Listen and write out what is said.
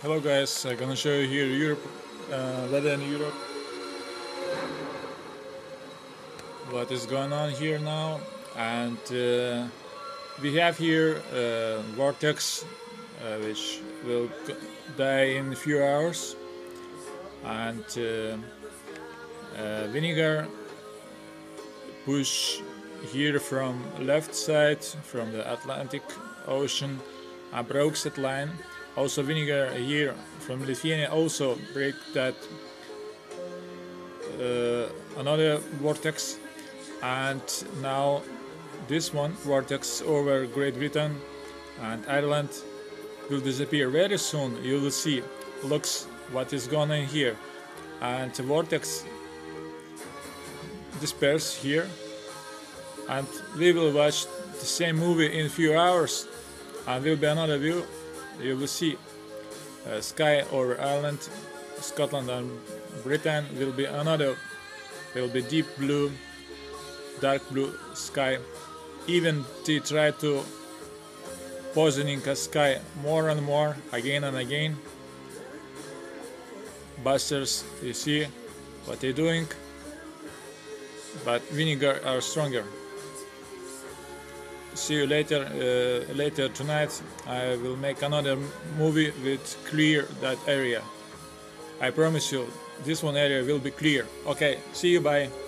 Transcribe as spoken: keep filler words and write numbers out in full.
Hello guys, I'm gonna show you here Europe, uh, weather in Europe. What is going on here now? And uh, we have here uh, vortex, uh, which will die in a few hours, and uh, uh, vinegar push here from left side from the Atlantic Ocean and broke that line. Also vinegar here from Lithuania also break that uh, another vortex, and now this one vortex over Great Britain and Ireland will disappear very soon. You will see. Looks what is going on here, and the vortex disperse here, and we will watch the same movie in a few hours, and will be another view. You will see uh, sky over Ireland, Scotland and Britain will be another, will be deep blue, dark blue sky. Even they try to positioning a sky more and more again and again. Busters, you see what they're doing, but vinegar are stronger. See you later. Uh, later tonight, I will make another movie with clear that area. I promise you, this one area will be clear. Okay, see you. Bye.